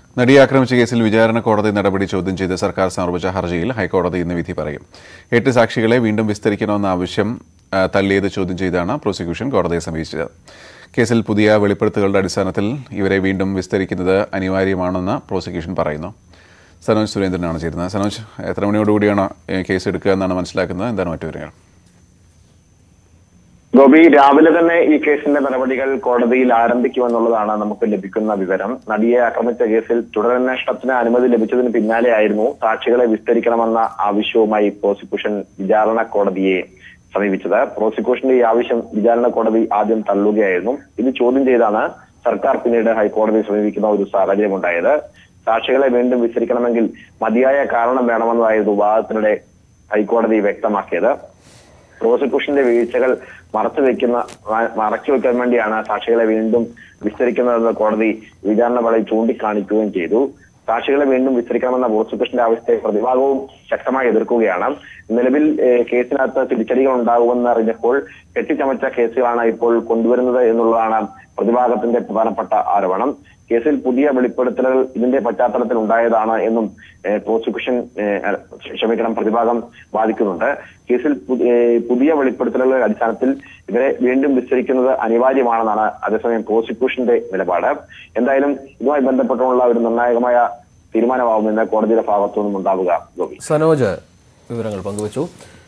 നടിയെ ആക്രമിച്ച കേസിൽ വിചാരണ കോടതി നടപടി ചോദ്യം ചെയ്ത് സർക്കാർ സമർപ്പിച്ച ഹർജിയിൽ ഹൈക്കോടതി ഇന്ന് വിധി പറയും. 8 സാക്ഷികളെ വീണ്ടും വിസ്തരിക്കണമെന്ന ആവശ്യം തള്ളിയത് ചോദ്യം ചെയ്താണ് പ്രോസിക്യൂഷൻ കോടതിയെ സമീപിച്ചത്. കേസിൽ പുതിയ വെളിപ്പെടുത്തലുകളുടെ അടിസ്ഥാനത്തിൽ ഇവരെ വീണ്ടും വിസ്തരിക്കുന്നത് അനിവാര്യമാണെന്ന് പ്രോസിക്യൂഷൻ പറയുന്നു. സനോജ് സുരേന്ദ്രനാണ് ചേരുന്നത്. സനോജ്, എത്ര മണിയോടുകൂടിയാണ് കേസ് എടുക്കുക എന്നാണ് മനസ്സിലാക്കുന്നത്? എന്താണ് മറ്റു വിവരങ്ങൾ? ഗോപി, രാവിലെ തന്നെ ഈ കേസിന്റെ നടപടികൾ കോടതിയിൽ ആരംഭിക്കുമെന്നുള്ളതാണ് നമുക്ക് ലഭിക്കുന്ന വിവരം. നടിയെ ആക്രമിച്ച കേസിൽ തുടരന്വേഷണത്തിന് അനുമതി ലഭിച്ചതിന് പിന്നാലെയായിരുന്നു സാക്ഷികളെ വിസ്തരിക്കണമെന്ന ആവശ്യവുമായി പ്രോസിക്യൂഷൻ വിചാരണ കോടതിയെ സമീപിച്ചത്. പ്രോസിക്യൂഷന്റെ ഈ ആവശ്യം വിചാരണ കോടതി ആദ്യം തള്ളുകയായിരുന്നു. ഇത് ചോദ്യം ചെയ്താണ് സർക്കാർ പിന്നീട് ഹൈക്കോടതിയെ സമീപിക്കുന്ന ഒരു സാഹചര്യം ഉണ്ടായത്. സാക്ഷികളെ വീണ്ടും വിസ്തരിക്കണമെങ്കിൽ മതിയായ കാരണം വേണമെന്നതായിരുന്നു വാദത്തിനിടെ ഹൈക്കോടതി വ്യക്തമാക്കിയത്. പ്രോസിക്യൂഷന്റെ വീഴ്ചകൾ മറച്ചുവെക്കാൻ വേണ്ടിയാണ് സാക്ഷികളെ വീണ്ടും വിസ്തരിക്കുന്നതെന്ന് കോടതി വിചാരണ വേളയിൽ ചൂണ്ടിക്കാണിക്കുകയും ചെയ്തു. സാക്ഷികളെ വീണ്ടും വിസ്തരിക്കണമെന്ന പ്രോസിക്യൂഷന്റെ ആവശ്യത്തെ പ്രതിഭാഗവും ശക്തമായി എതിർക്കുകയാണ്. നിലവിൽ കേസിനകത്ത് തിരിച്ചടികൾ ഉണ്ടാകുമെന്ന് അറിഞ്ഞപ്പോൾ കെട്ടിച്ചമച്ച കേസുകളാണ് ഇപ്പോൾ കൊണ്ടുവരുന്നത് എന്നുള്ളതാണ് പ്രതിഭാഗത്തിന്റെ പ്രധാനപ്പെട്ട ആരോപണം. കേസിൽ പുതിയ വെളിപ്പെടുത്തലുകൾ ഇതിന്റെ പശ്ചാത്തലത്തിൽ ഉണ്ടായതാണ് എന്നും പ്രതിഭാഗം വാദിക്കുന്നുണ്ട്. കേസിൽ പുതിയ വെളിപ്പെടുത്തലുകളുടെ അടിസ്ഥാനത്തിൽ ഇവരെ വീണ്ടും വിസ്തരിക്കുന്നത് അനിവാര്യമാണെന്നാണ് അതേസമയം പ്രോസിക്യൂഷന്റെ നിലപാട്. എന്തായാലും ഇതുമായി ബന്ധപ്പെട്ടുള്ള ഒരു നിർണായകമായ തീരുമാനമാവുമെന്ന് കോടതിയുടെ ഭാഗത്തുനിന്നും ഉണ്ടാവുക. സനോജ് വിവരങ്ങൾ പങ്കുവച്ചു.